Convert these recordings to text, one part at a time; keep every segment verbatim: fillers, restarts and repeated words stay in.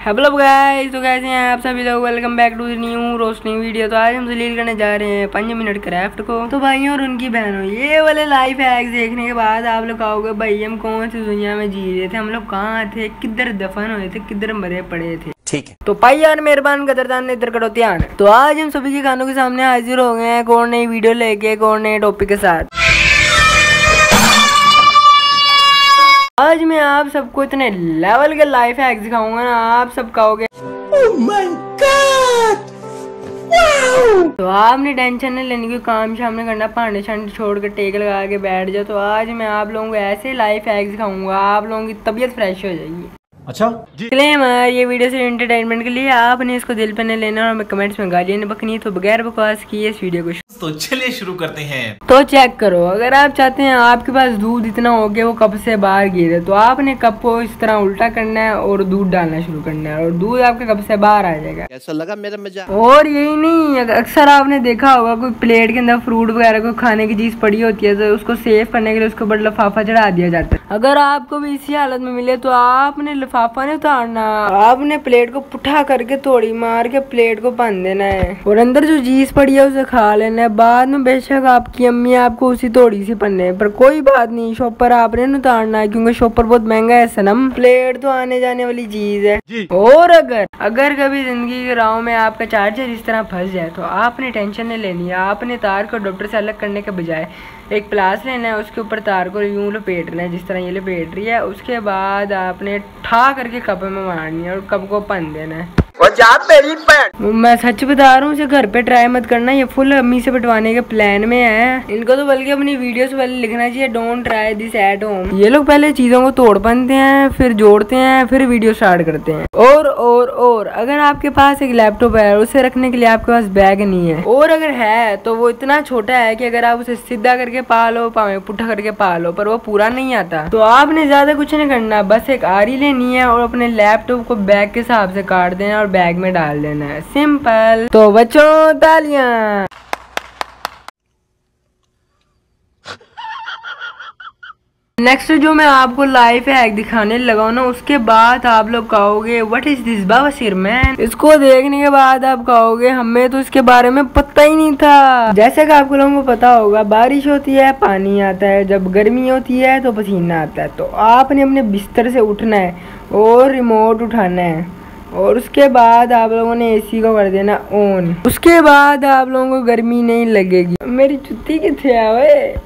Hello guys, तो कैसे हैं आप सभी लोग। Welcome back to new roasting video. तो आज हम जलील करने जा रहे हैं पाँच मिनट क्राफ्ट को। तो भाइयों और उनकी बहनों, ये वाले लाइफ हैक्स देखने के बाद आप लोग कहोगे भाई हम कौन सी दुनिया में जी रहे थे, हम लोग कहाँ थे, किधर दफन हुए थे, किधर मरे पड़े थे। ठीक है, तो भाई यार मेहरबान कदरदान ने इधर करो ध्यान। तो आज हम सभी के कानों के सामने हाजिर हो गए हैं एक और नई वीडियो लेके, एक और नए टॉपिक के साथ। आज मैं आप सबको इतने लेवल के लाइफ हैक्स दिखाऊंगा ना, आप सब कहोगे oh my God! wow! तो आपने टेंशन नहीं लेने की, काम शाम नहीं करना, भांडे छांडे छोड़ कर टेक लगा के बैठ जाओ। तो आज मैं आप लोगों को ऐसे लाइफ हैक्स दिखाऊंगा, आप लोगों की तबीयत फ्रेश हो जाएगी। अच्छा क्लेमर, ये वीडियो सिर्फ एंटरटेनमेंट के लिए, आपने इसको दिल पे नहीं लेना और हमें कमेंट्स में गालियां नहीं बकनी। तो बगैर बकवास किए इस वीडियो को तो चलिए शुरू करते हैं। तो चेक करो, अगर आप चाहते हैं आपके पास दूध इतना हो गया वो कप से बाहर गिरे, तो आपने कप को इस तरह उल्टा करना है और दूध डालना शुरू करना है और दूध आपके कप से बाहर आ जाएगा। ऐसा लगा मेरा मजा। और यही नहीं, अक्सर आपने देखा होगा कोई प्लेट के अंदर फ्रूट वगैरह कोई खाने की चीज पड़ी होती है, तो उसको सेव करने के लिए उसके ऊपर लिफाफा चढ़ा दिया जाता है। अगर आपको भी इसी हालत में मिले तो आपने लिफाफा नहीं उतारना, आपने प्लेट को पुठा करके थोड़ी मार के प्लेट को बांध देना है और अंदर जो चीज पड़ी है उसे खा लेना है। बाद में बेशक आपकी अम्मी आपको उसी थोड़ी सी पन्ने पर कोई बात नहीं, शॉपर आपने नहीं उतारना है क्योंकि शॉपर बहुत महंगा है सनम। प्लेट तो आने जाने वाली चीज है। और अगर अगर कभी जिंदगी के राह में आपका चार्जर इस तरह फंस जाए तो आपने टेंशन नहीं लेनी है। आपने तार को डॉक्टर से अलग करने के बजाय एक प्लास लेना है, उसके ऊपर तार को यूं लपेटना है जिस तरह ये लपेट रही है। उसके बाद आपने ठा करके कप में मारनी है और कप को पन देना है। मैं सच बता रहा हूँ, इसे घर पे ट्राई मत करना, ये फुल अम्मी से बटवाने के प्लान में है। इनको तो बल्कि अपनी वीडियोस वाले लिखना चाहिए don't try this at home. ये लोग पहले चीजों को तोड़ बनते हैं, फिर जोड़ते हैं, फिर वीडियो स्टार्ट करते हैं। और और और अगर आपके पास एक लैपटॉप है, उसे रखने के लिए आपके पास बैग नहीं है, और अगर है तो वो इतना छोटा है कि अगर आप उसे सीधा करके पा लो, पावे पुट्ठा करके पा लो, पर वो पूरा नहीं आता। तो आपने ज्यादा कुछ नहीं करना, बस एक आरी लेनी है और अपने लैपटॉप को बैग के हिसाब से काट देना और बैग में डाल देना है, सिंपल। तो बच्चों तालियां। नेक्स्ट जो मैं आपको लाइफ हैक दिखाने लगा ना, उसके बाद आप लोग कहोगे what is this baba man. इसको देखने के बाद आप कहोगे हमें तो इसके बारे में पता ही नहीं था। जैसे कि आपको लोगों को पता होगा, बारिश होती है पानी आता है, जब गर्मी होती है तो पसीना आता है। तो आपने अपने बिस्तर से उठना है और रिमोट उठाना है और उसके बाद आप लोगों ने एसी को कर देना ऑन। उसके बाद आप लोगों को गर्मी नहीं लगेगी। मेरी जुत्ती कितने है वे?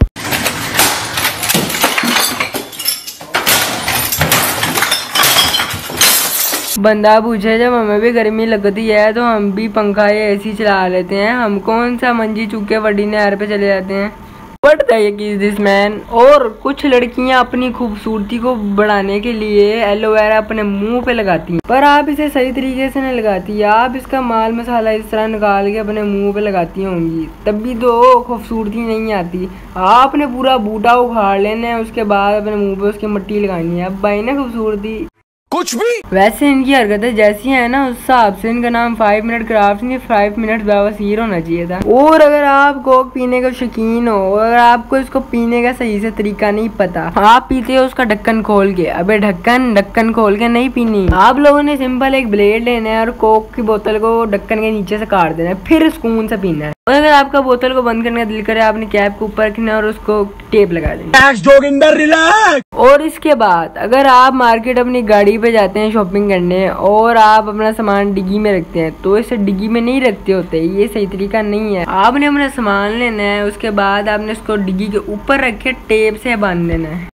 बंदा पूछे जब हमें भी गर्मी लगती है तो हम भी पंखा या एसी चला लेते हैं, हम कौन सा मंजी चुके वडी नहर पे चले जाते हैं। But this man. और कुछ लड़कियां अपनी खूबसूरती को बढ़ाने के लिए एलोवेरा अपने मुंह पे लगाती हैं, पर आप इसे सही तरीके से नहीं लगाती। आप इसका माल मसाला इस तरह निकाल के अपने मुंह पे लगाती होंगी, तब भी तो खूबसूरती नहीं आती। आपने पूरा बूटा उखाड़ लेना है, उसके बाद अपने मुंह पे उसकी मिट्टी लगानी है। अब भाई ना खूबसूरती कुछ भी। वैसे इनकी हरकतें जैसी है ना, उस हिसाब से इनका नाम फाइव मिनट क्राफ्ट नहीं फाइव मिनट बवासीर होना चाहिए था। और अगर आप कोक पीने का शौकीन हो और आपको इसको पीने का सही से तरीका नहीं पता, आप पीते हो उसका ढक्कन खोल के। अबे ढक्कन ढक्कन खोल के नहीं पीनी। आप लोगों ने सिंपल एक ब्लेड लेना है और कोक की बोतल को ढक्कन के नीचे से काट देना है, फिर सुकून से पीना है। और अगर आपका बोतल को बंद करने का दिल करे, आपने कैप के ऊपर रखना और उसको टेप लगा देना। और इसके बाद अगर आप मार्केट अपनी गाड़ी पे जाते हैं शॉपिंग करने और आप अपना सामान डिग्गी में रखते हैं, तो इसे डिग्गी में नहीं रखते होते, ये सही तरीका नहीं है। आपने अपना सामान लेना है, उसके बाद आपने इसको डिग्गी के ऊपर रख के टेप से बांध देना है।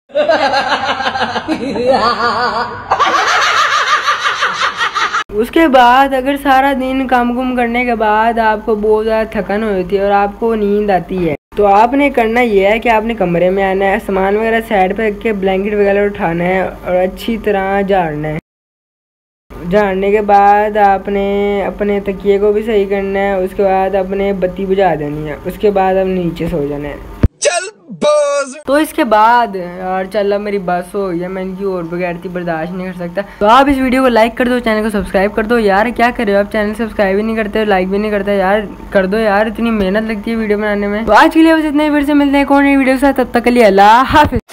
उसके बाद अगर सारा दिन काम कुम करने के बाद आपको बहुत ज़्यादा थकन होती है और आपको नींद आती है, तो आपने करना यह है कि आपने कमरे में आना है, सामान वगैरह साइड पे रख के ब्लैंकेट वगैरह उठाना है और अच्छी तरह झाड़ना है। झाड़ने के बाद आपने अपने तकिए को भी सही करना है, उसके बाद अपने बत्ती बुझा देनी है, उसके बाद अब नीचे सो जाना है। चल बस। तो इसके बाद यार चल मेरी बस हो या मैं इनकी और बगैरती बर्दाश्त नहीं कर सकता। तो आप इस वीडियो को लाइक कर दो, चैनल को सब्सक्राइब कर दो। यार क्या कर रहे हो आप, चैनल सब्सक्राइब भी नहीं करते हो, लाइक भी नहीं करते यार, कर दो यार, इतनी मेहनत लगती है वीडियो बनाने में। तो आज के लिए बस इतने, फिर से मिलते हैं कौन नई वीडियो के साथ, तब तक के लिए अल्लाह हाफिज।